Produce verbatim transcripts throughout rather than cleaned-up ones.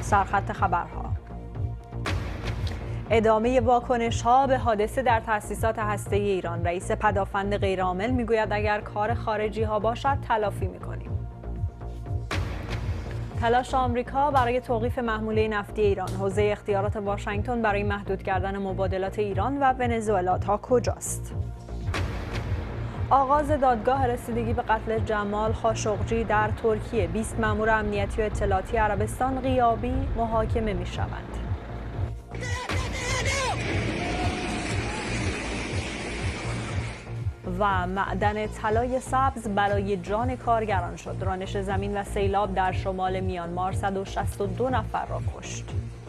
سرخط خبرها. ادامه واکنش‌ها به حادثه در تأسیسات هسته‌ای ایران. رئیس پدافند غیرعامل میگوید اگر کار خارجی‌ها باشد تلافی می‌کنیم. تلاش آمریکا برای توقیف محموله نفتی ایران. حوزه اختیارات واشنگتن برای محدود کردن مبادلات ایران و ونزوئلا تا کجاست؟ آغاز دادگاه رسیدگی به قتل جمال خاشقجی در ترکیه. بیست مأمور امنیتی و اطلاعاتی عربستان غیابی محاکمه می‌شوند. و معدن طلای سبز برای جان کارگران شد. رانش زمین و سیلاب در شمال میانمار صد و شصت و دو نفر را کشت.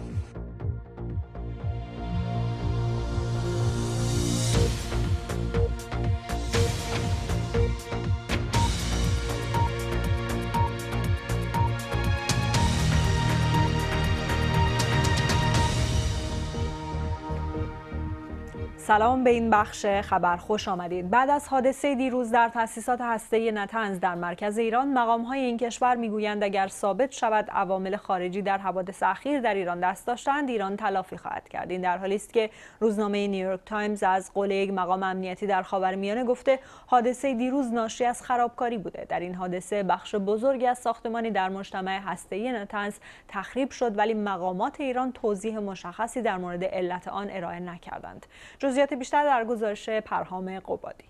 سلام به این بخش خبر خوش آمدید. بعد از حادثه دیروز در تأسیسات هسته‌ای نتنز در مرکز ایران، مقام‌های این کشور میگویند اگر ثابت شود عوامل خارجی در حوادث اخیر در ایران دست داشتند، ایران تلافی خواهد کرد. این در حالی است که روزنامه نیویورک تایمز از قول یک مقام امنیتی در خاورمیانه گفته حادثه دیروز ناشی از خرابکاری بوده. در این حادثه بخش بزرگی از ساختمانی در مجتمع هسته‌ای نتنز تخریب شد، ولی مقامات ایران توضیح مشخصی در مورد علت آن ارائه نکردند. جزئیات بیشتر در گزارش پرهام قبادی.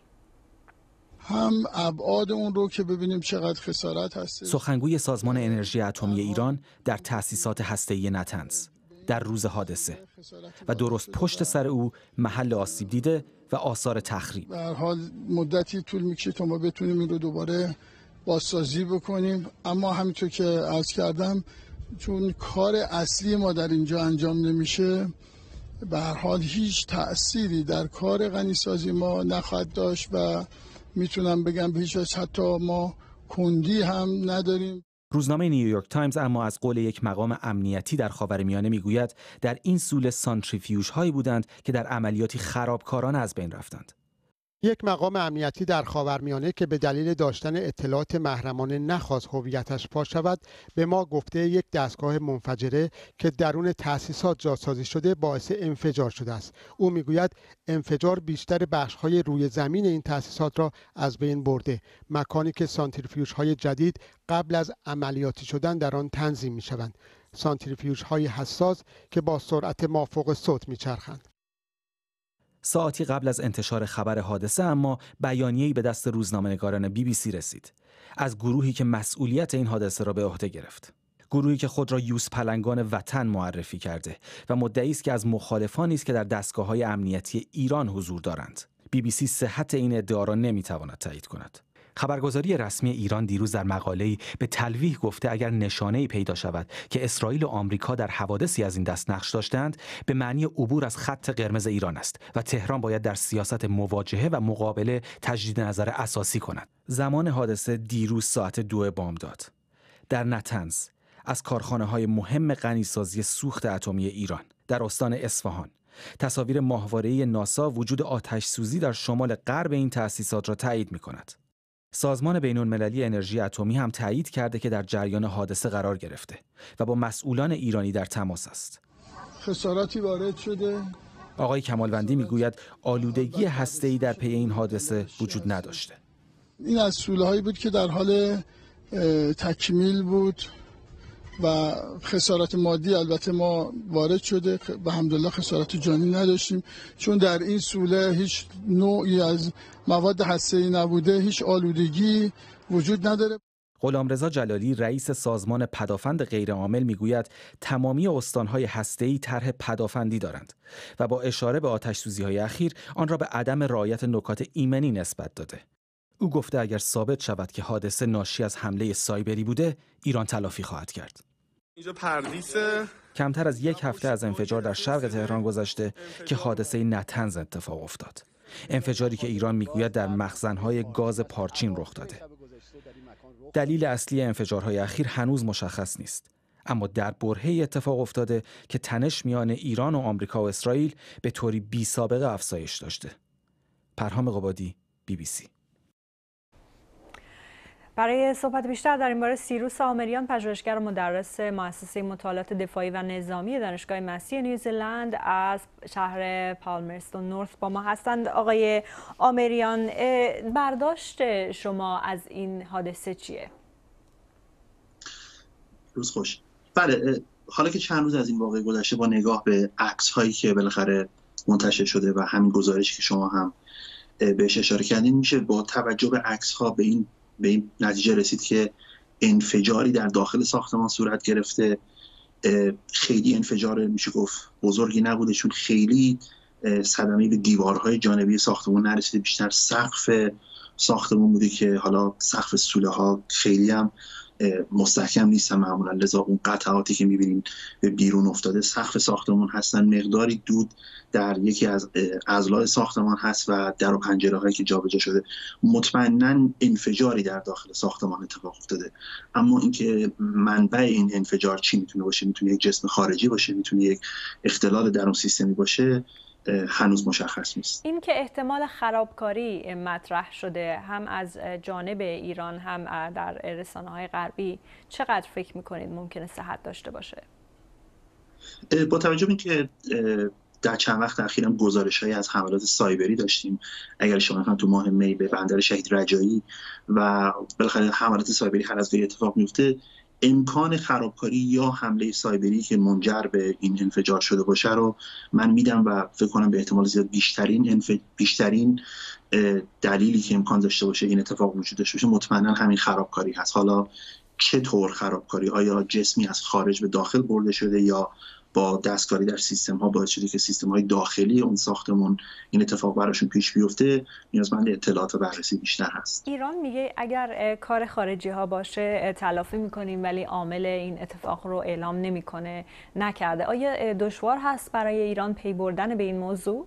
هم ابعاد اون رو که ببینیم چقدر خسارت هست. سخنگوی سازمان انرژی اتمی ایران در تأسیسات هسته‌ای نتنز در روز حادثه و درست پشت سر او محل آسیب دیده و آثار تخریب. به هر حال مدتی طول میکشه تا ما بتونیم این رو دوباره بازسازی بکنیم، اما همینطور که عرض کردم چون کار اصلی ما در اینجا انجام نمیشه، به هر حال هیچ تأثیری در کار غنیسازی ما نخواهد داشت و میتونم بگم به هیچ وجه حتی ما کندی هم نداریم. روزنامه نیویورک تایمز اما از قول یک مقام امنیتی در خاورمیانه میگوید در این سوله سانتریفیوژ هایی بودند که در عملیاتی خرابکارانه از بین رفتند. یک مقام امنیتی در خاورمیانه که به دلیل داشتن اطلاعات محرمانه نخواست هویتش فاش شود، به ما گفته یک دستگاه منفجره که درون تأسیسات جاسازی شده باعث انفجار شده است. او میگوید انفجار بیشتر بخش‌های روی زمین این تأسیسات را از بین برده، مکانی که سانتریفیوژهای جدید قبل از عملیاتی شدن در آن تنظیم می‌شوند. سانتریفیوژهای حساس که با سرعت مافوق صوت می‌چرخند. ساعتی قبل از انتشار خبر حادثه اما بیانیه‌ای به دست روزنامه‌نگاران بی بی سی رسید از گروهی که مسئولیت این حادثه را به عهده گرفت. گروهی که خود را یوز پلنگان وطن معرفی کرده و مدعی است که از مخالفانی است که در دستگاه‌های امنیتی ایران حضور دارند. بی بی سی صحت این ادعا را نمی‌تواند تایید کند. خبرگزاری رسمی ایران دیروز در مقاله‌ای به تلویح گفته اگر نشانه‌ای پیدا شود که اسرائیل و آمریکا در حوادثی از این دست نقش داشتند، به معنی عبور از خط قرمز ایران است و تهران باید در سیاست مواجهه و مقابله تجدید نظر اساسی کند. زمان حادثه دیروز ساعت دو بامداد در نتنز از کارخانه‌های مهم غنیسازی سوخت اتمی ایران در استان اصفهان. تصاویر ماهواره‌ای ناسا وجود آتش سوزی در شمال غرب این تأسیسات را تایید می‌کند. سازمان بین‌المللی انرژی اتمی هم تایید کرده که در جریان حادثه قرار گرفته و با مسئولان ایرانی در تماس است. خساراتی وارد شده. آقای کمالوندی میگوید آلودگی هسته‌ای در پی این حادثه وجود نداشته. این از سوله‌هایی بود که در حال تکمیل بود و خسارت مادی البته ما وارد شده و الحمدلله خسارت جانی نداشتیم، چون در این سوله هیچ نوعی از مواد هسته‌ای نبوده، هیچ آلودگی وجود نداره. غلامرضا جلالی رئیس سازمان پدافند غیرعامل میگوید تمامی استانهای هسته‌ای طرح پدافندی دارند و با اشاره به آتش‌سوزی‌های اخیر آن را به عدم رعایت نکات ایمنی نسبت داده. او گفته اگر ثابت شود که حادثه ناشی از حمله سایبری بوده، ایران تلافی خواهد کرد. اینجا پردیسه. کمتر از یک هفته از انفجار در شرق تهران گذشته که حادثه نتنز اتفاق افتاد. انفجاری که ایران میگوید در مخزن‌های گاز پارچین رخ داده. دلیل اصلی انفجارهای اخیر هنوز مشخص نیست، اما در برهه‌ای اتفاق افتاده که تنش میان ایران و آمریکا و اسرائیل به طوری بی سابقه افزایش داشته. پرهام قبادی، بی بی سی. برای صحبت بیشتر در این باره سیروس آمریان، پژوهشگر و مدرس مؤسسه مطالعات دفاعی و نظامی دانشگاه مسیح نیوزلند از شهر پالمرستون نورث با ما هستند. آقای آمریان، برداشت شما از این حادثه چیه؟ روز خوش. بله، حالا که چند روز از این واقعه گذشته، با نگاه به عکس هایی که بالاخره منتشر شده و همین گزارشی که شما هم بهش اشاره کردین، میشه با توجه به عکس ها به این به این نتیجه رسید که انفجاری در داخل ساختمان صورت گرفته. خیلی انفجار میشه گفت بزرگی نبوده، چون خیلی صدمه به دیوارهای جانبی ساختمان نرسیده، بیشتر سقف ساختمان بوده که حالا سقف سوله ها خیلی هم مستحکم نیستن معمولا، لذا اون قطعاتی که میبینین به بیرون افتاده سقف ساختمان هستن. مقداری دود در یکی از اضلاع ساختمان هست و در و پنجره هایی که جابجا شده. مطمئنا انفجاری در داخل ساختمان اتفاق افتاده، اما اینکه منبع این انفجار چی میتونه باشه، میتونه یک جسم خارجی باشه، میتونه یک اختلال درون سیستمی باشه، هنوز مشخص نیست. این که احتمال خرابکاری مطرح شده هم از جانب ایران هم در رسانه‌های غربی، چقدر فکر می‌کنید ممکنه صحت داشته باشه؟ با توجه به اینکه در چند وقت اخیرم گزارش‌هایی از حملات سایبری داشتیم، اگر شما مثلا تو ماه می به بندر شهید رجایی و بالاخره حملات سایبری هر از گاهی اتفاق میفته، امکان خرابکاری یا حمله سایبری که منجر به این انفجار شده باشه رو من میدم و فکر کنم به احتمال زیاد بیشترین انف... بیشترین دلیلی که امکان داشته باشه این اتفاق وجود داشته باشه مطمئنا همین خرابکاری هست. حالا چطور خرابکاری؟ آیا جسمی از خارج به داخل برده شده یا با دستکاری در سیستم ها باعث شده که سیستم های داخلی اون ساختمون این اتفاق براشون پیش بیفته؟ نیازمند اطلاعات و بررسی بیشتر هست. ایران میگه اگر کار خارجی ها باشه تلافی میکنیم، ولی عامل این اتفاق رو اعلام نمیکنه، نکرده. آیا دشوار هست برای ایران پی بردن به این موضوع؟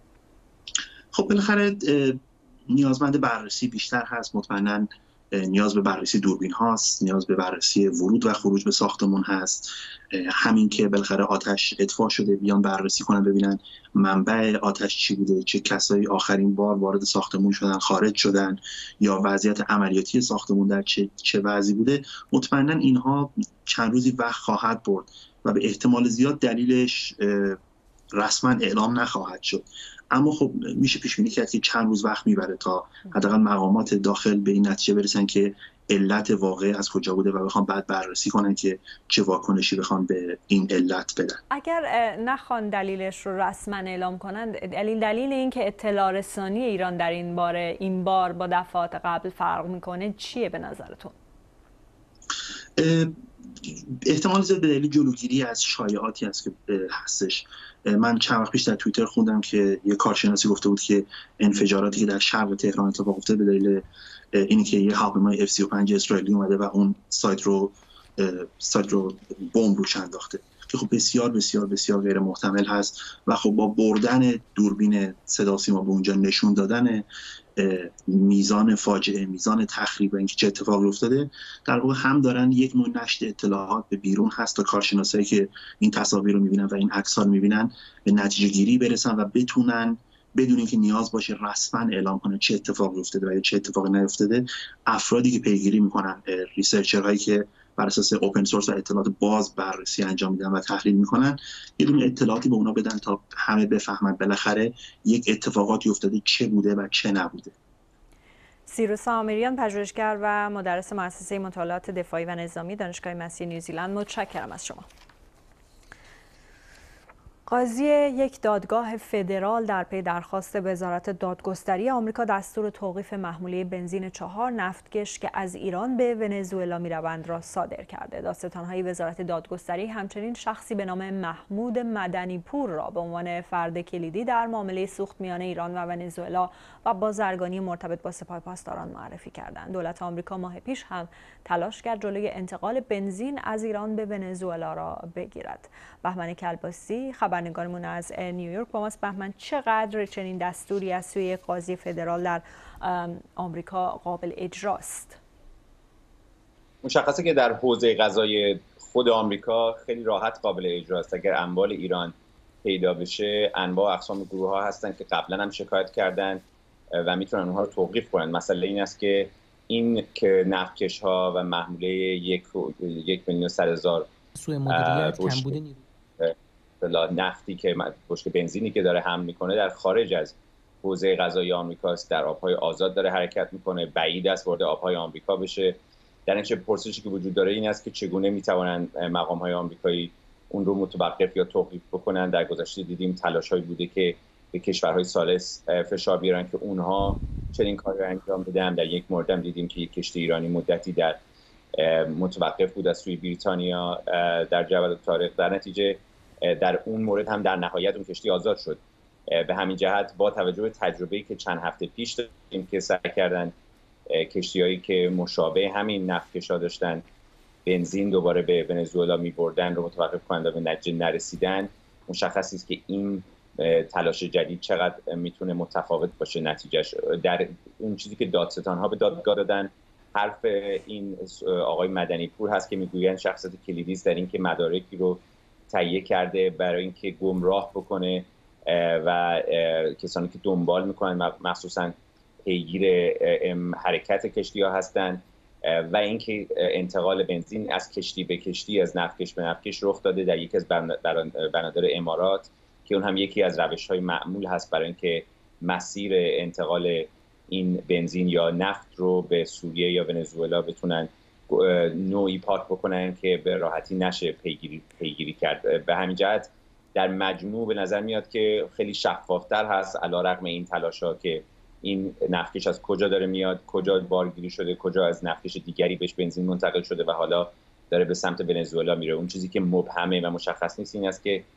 خب بالاخره نیازمند بررسی بیشتر هست. مطمئناً نیاز به بررسی دوربین هاست، نیاز به بررسی ورود و خروج به ساختمان هست. همین که بالاخره آتش اطفاء شده بیان بررسی کنن ببینن منبع آتش چی بوده، چه کسایی آخرین بار وارد ساختمان شدن، خارج شدن، یا وضعیت عملیاتی ساختمان در چه چه وضعی بوده. مطمئنا اینها چند روزی وقت خواهد برد و به احتمال زیاد دلیلش رسما اعلام نخواهد شد. اما خب میشه پیش بینی کرد که چند روز وقت میبره تا حداقل مقامات داخل به این نتیجه برسن که علت واقعی از کجا بوده و بخوام بعد بررسی کنن که چه واکنشی بخوام به این علت بدن. اگر نخوان دلیلش رو رسما اعلام کنن، دلیل دلیل این که اطلاع رسانی ایران در این باره این بار با دفعات قبل فرق میکنه چیه به نظرتون؟ احتمال زیاد به دلیل جلوگیری از شایعاتی هست که هستش. من چند وقت پیش در توییتر خوندم که یک کارشناسی گفته بود که انفجاراتی که در شرق تهران اتفاق افتاده به دلیل اینی که یه هواپیمای اف سی و پنج اسرائیلی اومده و اون سایت رو سایت رو بمب روش انداخته، که خب بسیار بسیار بسیار غیر محتمل هست و خب با بردن دوربین صدا سیما به اونجا نشون دادن میزان فاجعه، میزان تخریب و اینکه چه اتفاقی افتاده، در واقع هم دارن یک نوع نشر اطلاعات به بیرون هست تا کارشناسایی که این تصاویر رو میبینن و این عکس‌ها رو میبینن به نتیجه گیری برسن و بتونن بدون اینکه نیاز باشه رسما اعلام کنه چه اتفاقی افتاده و چه اتفاقی نیفتاده. افرادی که پیگیری میکنن، ریسرچرهایی که بر اساس اوپن سورس و اطلاعات باز بررسی انجام میدن و تحلیل میکنن، یه دونه اطلاعاتی به اونا بدن تا همه بفهمن بالاخره یک اتفاقاتی افتاده چه بوده و چه نبوده. سیروس آمریان، پژوهشگر و مدرس مؤسسه مطالعات دفاعی و نظامی دانشگاه مسیح نیوزیلند، متشکرم از شما. قاضی یک دادگاه فدرال در پی درخواست وزارت دادگستری آمریکا دستور توقیف محموله بنزین چهار نفتکش که از ایران به ونزوئلا میروند را صادر کرده. دادستان‌های وزارت دادگستری همچنین شخصی به نام محمود مدنی پور را به عنوان فرد کلیدی در معامله سوخت میان ایران و ونزوئلا و بازرگانی مرتبط با سپاه پاسداران معرفی کردند. دولت آمریکا ماه پیش هم تلاش کرد جلوی انتقال بنزین از ایران به ونزوئلا را بگیرد. بهمن کلباسی خبرنگارمون از نیویورک با ماست. بهمن، چقدر چنین دستوری از سوی قاضی فدرال در آمریکا قابل اجراست؟ مشخصه که در حوزه قضایی خود آمریکا خیلی راحت قابل اجراست. اگر اموال ایران پیدا بشه، انواع اقسام گروه ها هستن که قبلا هم شکایت کردن و میتونن اونها رو توقیف کنن. مسئله این است که این که نفتکش ها و محموله یک یک میلیون صد هزار سوء مدیریت کمبود نیروی نفتی که بشکه بنزینی که داره حمل میکنه در خارج از حوزه غذایی آمریکاست، در آبهای آزاد داره حرکت میکنه، بعید است وارد آبهای آمریکا بشه. در نتیجه پرسشی که وجود داره این است که چگونه میتوانند مقام‌های آمریکایی اون رو متوقف یا توقیف بکنن. در گذشته دیدیم تلاش‌هایی بوده که به کشورهای ثالث فشار بیارن که اونها چنین کاری رو انجام بدن. در یک مورد هم دیدیم که یک کشتی ایرانی مدتی در متوقف بود از سوی بریتانیا در جبل الطارق. در نتیجه در اون مورد هم در نهایت اون کشتی آزاد شد. به همین جهت با توجه به تجربه‌ای که چند هفته پیش داشتیم که سعی کردن کشتی‌هایی که مشابه همین نفتکش‌ها داشتن بنزین دوباره به ونزوئلا می‌بردن رو متوقف کنند و به نتیجه نرسیدن، مشخص است که این تلاش جدید چقدر میتونه متفاوت باشه نتیجهش. در اون چیزی که دادستان‌ها به دادگاه دادن، حرف این آقای مدنی پور هست که میگویند شخصیت کلیدی است در این که مدارکی رو تهیه کرده برای اینکه گمراه بکنه و کسانی که دنبال میکنن مخصوصا پیگیر حرکت کشتی ها هستند و اینکه انتقال بنزین از کشتی به کشتی، از نفتکش به نفتکش رخ داده در یکی از بنادر امارات که اون هم یکی از روش‌های معمول هست برای اینکه مسیر انتقال این بنزین یا نفت رو به سوریه یا ونزوئلا بتونن نوعی پاک بکنن که به راحتی نشه پیگیری پیگیری کرد. به همین جهت در مجموع به نظر میاد که خیلی شفافتر هست علیرغم این تلاش‌ها که این نفتکش از کجا داره میاد، کجا بارگیری شده، کجا از نفتکش دیگری بهش بنزین منتقل شده و حالا داره به سمت ونزوئلا میره. اون چیزی که مبهمه و مشخص نیست این است که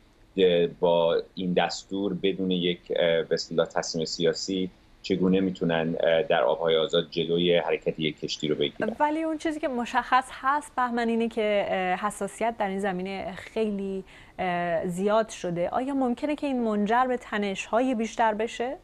با این دستور بدون یک به اصطلاح تصمیم سیاسی چگونه میتونن در آبهای آزاد جلوی حرکت یک کشتی رو بگیرن. ولی اون چیزی که مشخص هست بهمن اینه که حساسیت در این زمینه خیلی زیاد شده. آیا ممکنه که این منجر به تنش‌های بیشتر بشه؟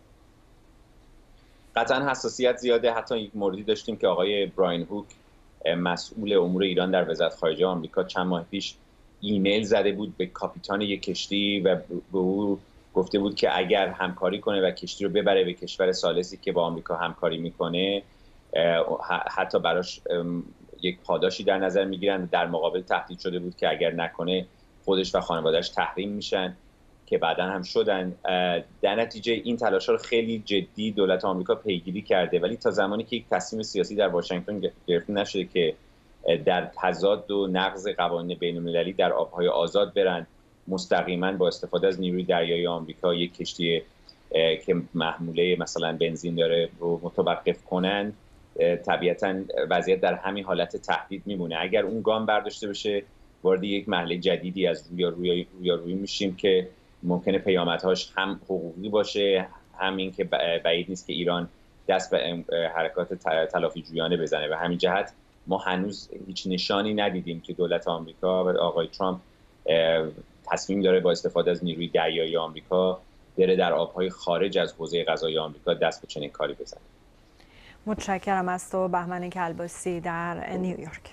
قطعا حساسیت زیاده. حتی یک موردی داشتیم که آقای براین هوک مسئول امور ایران در وزارت خارجه آمریکا چند ماه پیش ایمیل زده بود به کاپیتان یک کشتی و به او گفته بود که اگر همکاری کنه و کشتی رو ببره به کشور ثالثی که با آمریکا همکاری میکنه حتی براش یک پاداشی در نظر میگیرن. در مقابل تهدید شده بود که اگر نکنه خودش و خانواده‌اش تحریم میشن که بعداً هم شدن. در نتیجه این تلاش‌ها رو خیلی جدی دولت آمریکا پیگیری کرده، ولی تا زمانی که یک تصمیم سیاسی در واشنگتن گرفته نشده که در تضاد و نقض قوانین بین‌المللی در آبهای آزاد برن، مستقیما با استفاده از نیروی دریایی آمریکا یک کشتی که محموله مثلا بنزین داره رو متوقف کنن، طبیعتا وضعیت در همین حالت تهدید میمونه. اگر اون گام برداشته بشه وارد یک مرحله جدیدی از رویارویی روی میشیم که ممکنه پیامدهاش هم حقوقی باشه، هم این که بعید نیست که ایران دست به حرکات تلافی جویانه بزنه. و همین جهت ما هنوز هیچ نشانی ندیدیم که دولت آمریکا و آقای ترامپ تصمیم داره با استفاده از نیروی دریایی آمریکا بره در آبهای خارج از حوزه غذایی آمریکا دست به چنین کاری بزنه. متشکرم از تو بهمن کلباسی در نیویورک.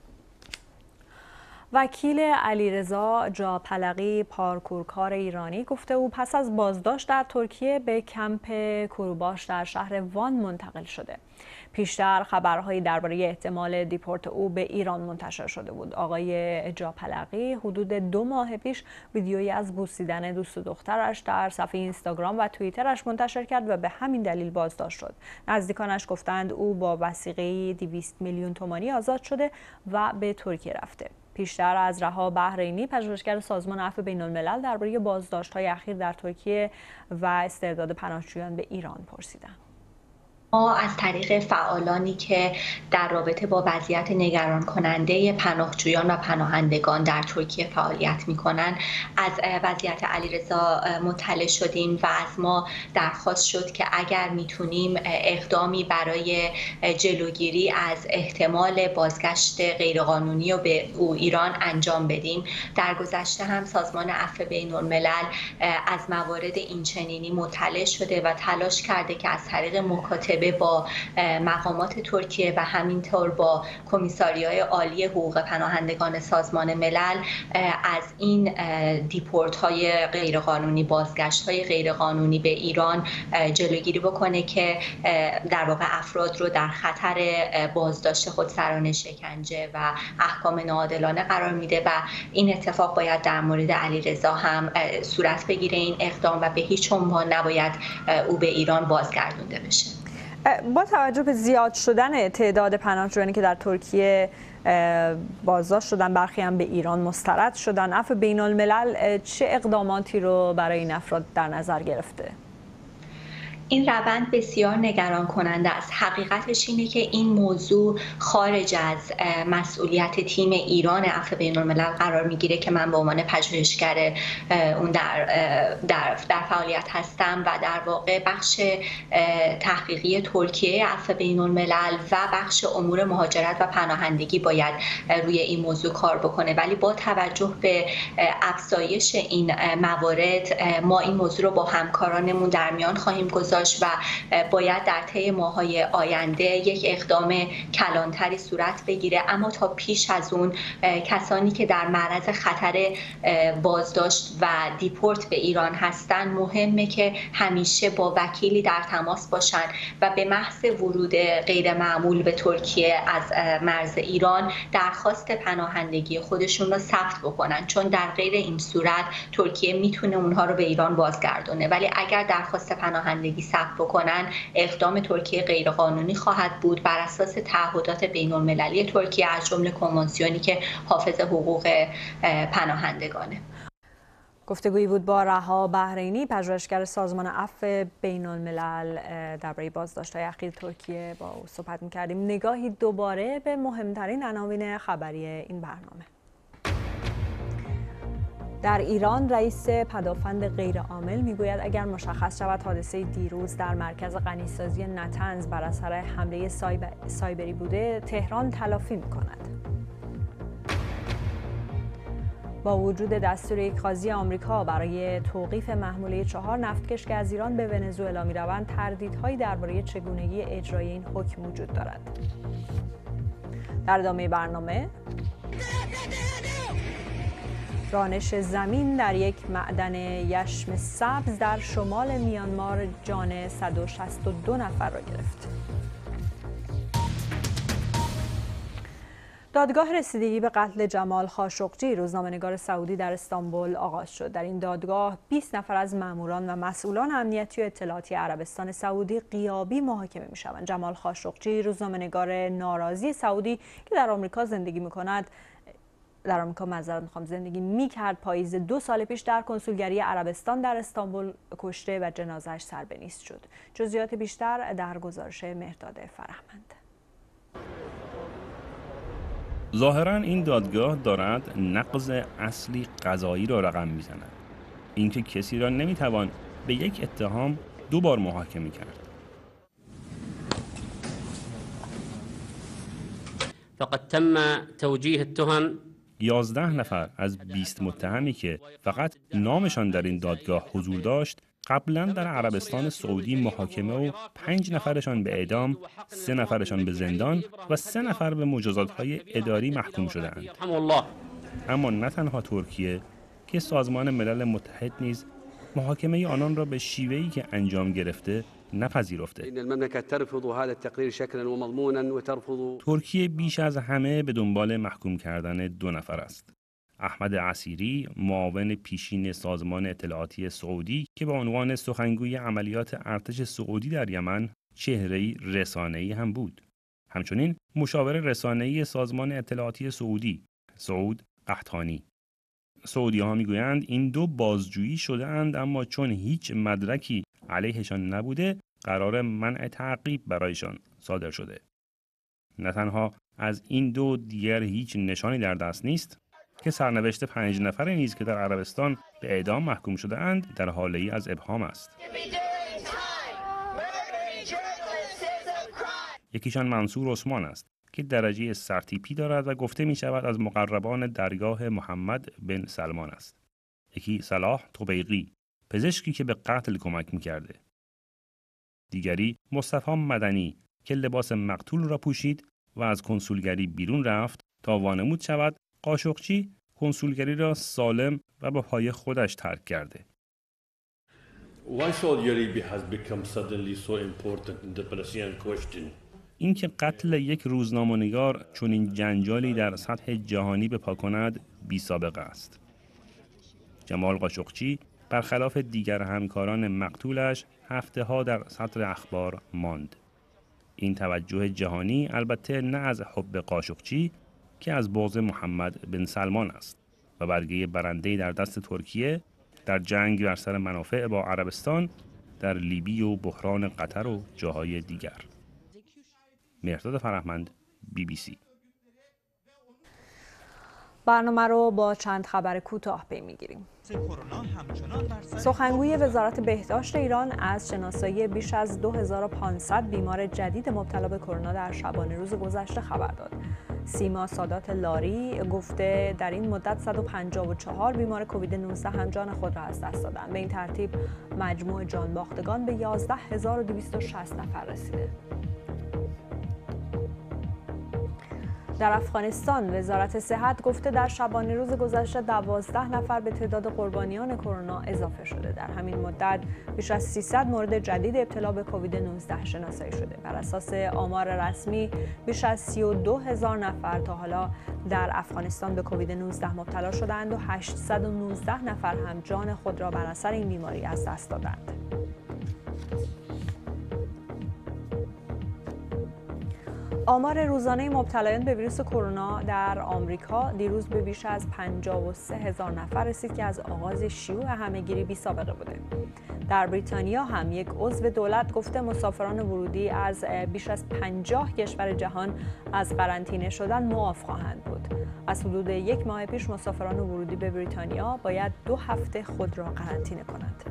وکیل علیرضا جاپلقی پارکورکار ایرانی گفته او پس از بازداشت در ترکیه به کمپ کوروباش در شهر وان منتقل شده. پیشتر خبرهایی درباره احتمال دیپورت او به ایران منتشر شده بود. آقای جاپلقی حدود دو ماه پیش ویدیویی از بوسیدن دوست و دخترش در صفحه اینستاگرام و توییترش منتشر کرد و به همین دلیل بازداشت شد. نزدیکانش گفتند او با وثیقه دویست میلیون تومانی آزاد شده و به ترکیه رفته. پیشتر از رها بحرینی پژوهشگر سازمان عفو بین‌الملل درباره بازداشت‌های اخیر در ترکیه و استرداد پناهجویان به ایران پرسیدند. ما از طریق فعالانی که در رابطه با وضعیت نگران کننده پناهجویان و پناهندگان در ترکیه فعالیت می‌کنند از وضعیت علیرضا مطلع شدیم و از ما درخواست شد که اگر میتونیم اقدامی برای جلوگیری از احتمال بازگشت غیرقانونی و به او ایران انجام بدیم. در گذشته هم سازمان عفو بین‌الملل از موارد اینچنینی مطلع شده و تلاش کرده که از طریق مکاتبه مصاحبه با مقامات ترکیه و همینطور با کمیساریای عالی حقوق پناهندگان سازمان ملل از این دیپورت های غیرقانونی، بازگشت های غیرقانونی به ایران جلوگیری بکنه که در واقع افراد رو در خطر بازداشت خودسرانه، شکنجه و احکام ناعادلانه قرار میده و این اتفاق باید در مورد علیرضا هم صورت بگیره. این اقدام و به هیچ عنوان نباید او به ایران بازگردونده بشه. با توجه به زیاد شدن تعداد پناهجویانی که در ترکیه بازداشت شدن، برخی هم به ایران مسترد شدن، عفو بین الملل چه اقداماتی رو برای این افراد در نظر گرفته؟ این روند بسیار نگران کننده است. حقیقتش اینه که این موضوع خارج از مسئولیت تیم ایران عفو بین الملل قرار میگیره که من به عنوان پژوهشگر اون در, در, در فعالیت هستم و در واقع بخش تحقیقی ترکیه عفو بین الملل و بخش امور مهاجرت و پناهندگی باید روی این موضوع کار بکنه. ولی با توجه به افزایش این موارد ما این موضوع رو با همکارانمون در میان خواهیم گذاشت و باید در طی ماه‌های آینده یک اقدام کلانتری صورت بگیره. اما تا پیش از اون کسانی که در معرض خطر بازداشت و دیپورت به ایران هستن مهمه که همیشه با وکیلی در تماس باشن و به محض ورود غیر معمول به ترکیه از مرز ایران درخواست پناهندگی خودشون رو ثبت بکنن، چون در غیر این صورت ترکیه میتونه اونها رو به ایران بازگردونه. ولی اگر درخواست پناهندگی ثبت بکنن اقدام ترکیه غیرقانونی خواهد بود بر اساس تعهدات بین المللی ترکیه از جمله کنوانسیونی که حافظ حقوق پناهندگانه. گفتگویی بود با رها بحرینی، پژوهشگر سازمان عفو بین الملل، درباره بازداشت‌های اخیر ترکیه با او صحبت می‌کردیم. نگاهی دوباره به مهمترین عناوین خبری این برنامه. در ایران رئیس پدافند غیرعامل میگوید اگر مشخص شود حادثه دیروز در مرکز غنیسازی نطنز بر اثر حمله سایبری بوده، تهران تلافی می‌کند. با وجود دستور یک قاضی آمریکا برای توقیف محموله چهار نفتکش که از ایران به ونزوئلا می‌روند، تردیدهایی درباره چگونگی اجرای این حکم وجود دارد. در ادامه برنامه رانش زمین در یک معدن یشم سبز در شمال میانمار جان صد و شصت و دو نفر را گرفت. دادگاه رسیدگی به قتل جمال خاشقجی، روزنامه‌نگار سعودی، در استانبول آغاز شد. در این دادگاه بیست نفر از ماموران و مسئولان امنیتی و اطلاعاتی عربستان سعودی غیابی محاکمه می‌شوند. جمال خاشقجی، روزنامه‌نگار ناراضی سعودی که در آمریکا زندگی می‌کند، در آمریکا معذرت می‌خوام زندگی می‌کرد، پاییز دو سال پیش در کنسولگری عربستان در استانبول کشته و جنازه‌اش سر به نیست شد. جزئیات بیشتر در گزارش مهرداد فرهمند. ظاهراً این دادگاه دارد نقض اصلی قضایی را رقم می‌زند. اینکه کسی را نمی‌توان به یک اتهام دو بار محاکمه کرد. فقد تم توجیه التهم یازده نفر از بیست متهمی که فقط نامشان در این دادگاه حضور داشت قبلا در عربستان سعودی محاکمه و پنج نفرشان به اعدام، سه نفرشان به زندان و سه نفر به مجازات‌های اداری محکوم شده‌اند. اما نه تنها ترکیه که سازمان ملل متحد نیز محاکمه آنان را به شیوهی که انجام گرفته نپذیرفته. ترکیه بیش از همه به دنبال محکوم کردن دو نفر است. احمد عسیری، معاون پیشین سازمان اطلاعاتی سعودی که به عنوان سخنگوی عملیات ارتش سعودی در یمن چهره‌ای رسانه‌ای هم بود. همچنین مشاور رسانه‌ای سازمان اطلاعاتی سعودی، سعود قحطانی. سعودی‌ها میگویند این دو بازجویی شده اند، اما چون هیچ مدرکی علیهشان نبوده قرار منع تعقیب برایشان صادر شده. نه تنها از این دو دیگر هیچ نشانی در دست نیست که سرنوشت پنج نفر نیز که در عربستان به اعدام محکوم شده اند در حاله‌ای از ابهام است. یکیشان منصور عثمان است که درجه سرتیپی دارد و گفته می شود از مقربان درگاه محمد بن سلمان است. یکی صلاح طبیقی، پزشکی که به قتل کمک می کرده. دیگری مصطفی مدنی که لباس مقتول را پوشید و از کنسولگری بیرون رفت تا وانمود شود قاشقچی کنسولگری را سالم و با پای خودش ترک کرده. Why Saudi Arabia has become suddenly so important in the Palestinian question? اینکه قتل یک روزنامه‌نگار چنین جنجالی در سطح جهانی به پا کند بی سابقه است. جمال قاشقچی برخلاف دیگر همکاران مقتولش هفته ها در صدر اخبار ماند. این توجه جهانی البته نه از حب قاشقچی که از بغض محمد بن سلمان است و برگه برنده در دست ترکیه در جنگ بر سر منافع با عربستان در لیبی و بحران قطر و جاهای دیگر. مهرداد فرهمند، بی بی سی. برنامه رو با چند خبر کوتاه پی می‌گیریم. سخنگوی وزارت بهداشت ایران از شناسایی بیش از دو هزار و پانصد بیمار جدید مبتلا به کرونا در شبانه روز گذشته خبر داد. سیما سادات لاری گفته در این مدت صد و پنجاه و چهار بیمار کووید نوزده هم جان خود را از دست دادند. به این ترتیب مجموع جان باختگان به یازده هزار و دویست و شصت نفر رسیده. در افغانستان وزارت صحت گفته در شبانه روز گذشته دوازده نفر به تعداد قربانیان کرونا اضافه شده. در همین مدت بیش از سیصد مورد جدید ابتلا به کووید نوزده شناسایی شده. بر اساس آمار رسمی بیش از سی و دو هزار نفر تا حالا در افغانستان به کووید نوزده مبتلا شدند و هشتصد و نوزده نفر هم جان خود را بر اثر این بیماری از دست دادند. آمار روزانه مبتلایان به ویروس کرونا در آمریکا دیروز به بیش از پنجاه و سه هزار نفر رسید که از آغاز شیوع همه‌گیری بی سابقه بوده. در بریتانیا هم یک عضو دولت گفته مسافران ورودی از بیش از پنجاه کشور جهان از قرنطینه شدن معاف خواهند بود. از حدود یک ماه پیش مسافران ورودی به بریتانیا باید دو هفته خود را قرنطینه کنند.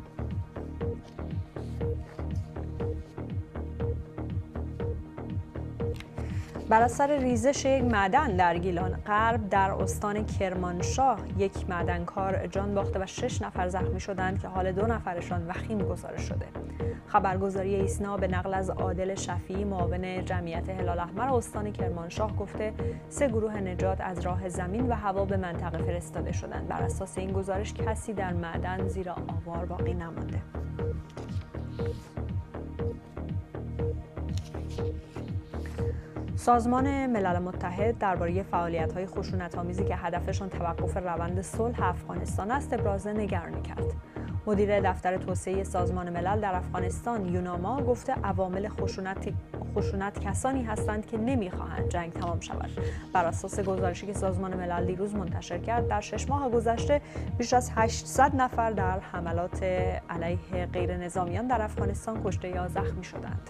بر اثر ریزش یک معدن در گیلان غرب در استان کرمانشاه یک معدنکار جان باخته و شش نفر زخمی شدند که حال دو نفرشان وخیم گزارش شده. خبرگزاری ایسنا به نقل از عادل شفیعی معاون جمعیت هلال احمر استان کرمانشاه گفته سه گروه نجات از راه زمین و هوا به منطقه فرستاده شدند. بر اساس این گزارش کسی در معدن زیر آوار باقی نمانده. سازمان ملل متحد درباره فعالیت‌های خشونت‌آمیزی که هدفشان توقف روند صلح افغانستان است ابراز نگرانی کرد. مدیر دفتر توسعه سازمان ملل در افغانستان یوناما گفته عوامل خشونت خشونت کسانی هستند که نمی‌خواهند جنگ تمام شود. بر اساس گزارشی که سازمان ملل دیروز منتشر کرد در شش ماه گذشته بیش از هشتصد نفر در حملات علیه غیر نظامیان در افغانستان کشته یا زخمی شدند.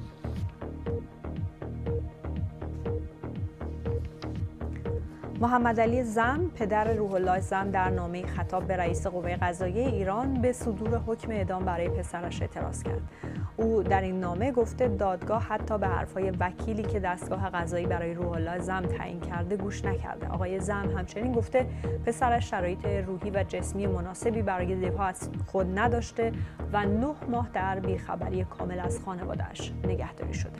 محمد علی زم پدر روح الله زم در نامه خطاب به رئیس قوه قضاییه ایران به صدور حکم اعدام برای پسرش اعتراض کرد. او در این نامه گفته دادگاه حتی به حرفای وکیلی که دستگاه قضایی برای روح الله زم تعیین کرده گوش نکرده. آقای زم همچنین گفته پسرش شرایط روحی و جسمی مناسبی برای دفاع از خود نداشته و نه ماه در بیخبری کامل از خانواده‌اش نگهداری شده.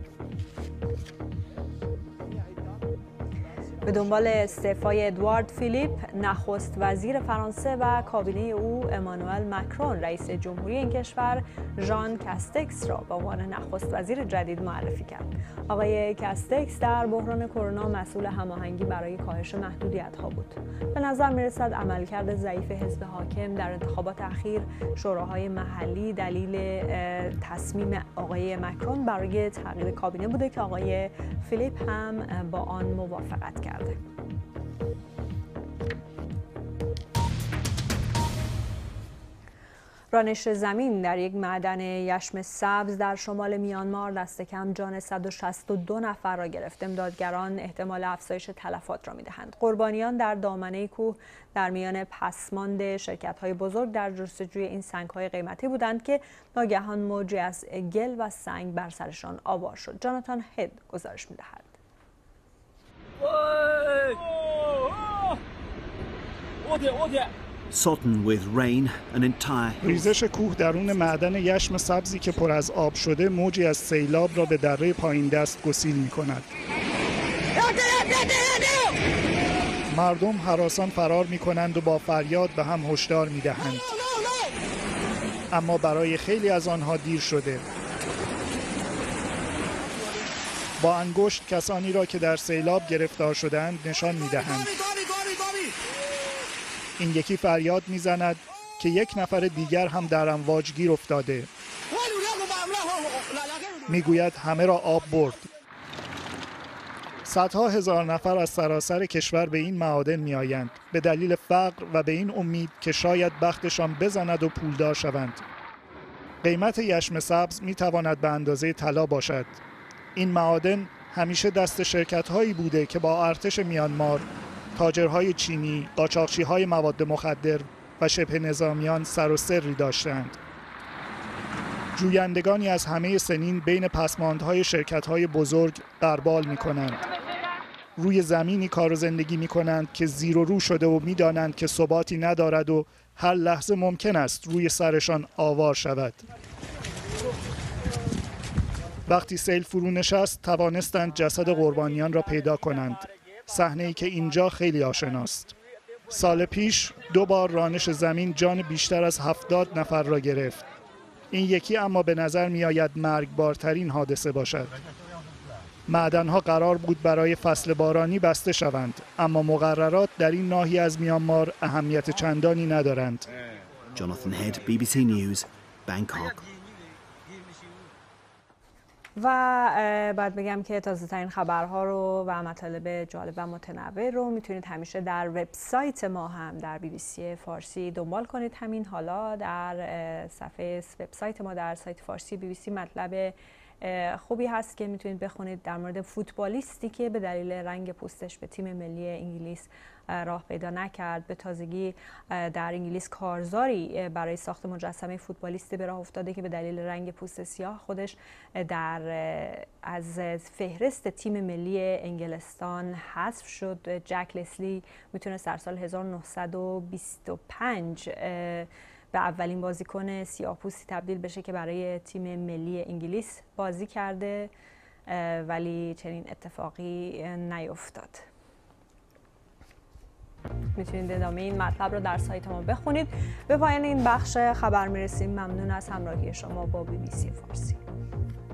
به دنبال استعفای ادوارد فیلیپ نخست وزیر فرانسه و کابینه او امانوئل مکرون رئیس جمهوری این کشور ژان کاستکس را به عنوان نخست وزیر جدید معرفی کرد. آقای کاستکس در بحران کرونا مسئول هماهنگی برای کاهش محدودیت‌ها بود. به نظر می‌رسد عملکرد ضعیف حزب حاکم در انتخابات اخیر شوراهای محلی دلیل تصمیم آقای مکرون برای تغییر کابینه بوده که آقای فیلیپ هم با آن موافقت کرد. رانش زمین در یک معدن یشم سبز در شمال میانمار دست کم جان صد و شصت و دو نفر را گرفت. امدادگران احتمال افزایش تلفات را می‌دهند. قربانیان در دامنه کوه در میان پسماند شرکت‌های بزرگ در جستجوی این سنگ‌های قیمتی بودند که ناگهان موجی از گل و سنگ بر سرشان آوار شد. جاناتان هد گزارش می‌دهد. sodden with rain, an entire ریزش کوه درون معدن یشم سبزی که پر از آب شده موجی از سیلاب را به دره پایین دست گسیل می‌کند. مردم هراسان فرار می‌کنند و با فریاد به هم هشدار می‌دهند. اما برای خیلی از آنها دیر شده. با انگشت کسانی را که در سیلاب گرفتار شدند نشان می‌دهند. این یکی فریاد می‌زند که یک نفر دیگر هم در امواج گیر افتاده. می‌گوید همه را آب برد. صدها هزار نفر از سراسر کشور به این معادن می‌آیند به دلیل فقر و به این امید که شاید بختشان بزند و پولدار شوند. قیمت یشم سبز می‌تواند به اندازه طلا باشد. این معادن همیشه دست شرکت‌هایی بوده که با ارتش میانمار، تاجرهای چینی، قاچاقچی‌های مواد مخدر و شبه نظامیان سر و سری داشتند. جویندگانی از همه سنین بین پسماندهای شرکت‌های بزرگ غربال می‌کنند. روی زمینی کار و زندگی می‌کنند که زیر و رو شده و می‌دانند که ثباتی ندارد و هر لحظه ممکن است روی سرشان آوار شود. وقتی سیل فرو نشست توانستند جسد قربانیان را پیدا کنند. صحنه‌ای که اینجا خیلی آشناست. سال پیش دو بار رانش زمین جان بیشتر از هفتاد نفر را گرفت. این یکی اما به نظر می آید مرگبارترین حادثه باشد. معدن‌ها قرار بود برای فصل بارانی بسته شوند، اما مقررات در این ناحیه از میانمار اهمیت چندانی ندارند. Jonathan Head, بی بی سی News, Bangkok. و بعد بگم که تازه ترین خبرها رو و مطالب جالب و متنوع رو میتونید همیشه در وبسایت ما هم در بی بی سی فارسی دنبال کنید. همین حالا در صفحه وبسایت ما در سایت فارسی بی بی سی مطلب خوبی هست که میتونید بخونید در مورد فوتبالیستی که به دلیل رنگ پوستش به تیم ملی انگلیس راه پیدا نکرد. به تازگی در انگلیس کارزاری برای ساخت مجسمه فوتبالیستی به راه افتاده که به دلیل رنگ پوست سیاه خودش در از فهرست تیم ملی انگلستان حذف شد. جک لسلی میتونه در سال هزار و نهصد و بیست و پنج به اولین بازیکن سیاه‌پوستی تبدیل بشه که برای تیم ملی انگلیس بازی کرده، ولی چنین اتفاقی نیفتاد. میتونید ادامه این مطلب رو در سایت ما بخونید. به پایان این بخش خبر میرسیم. ممنون از همراهی شما با بی بی سی فارسی.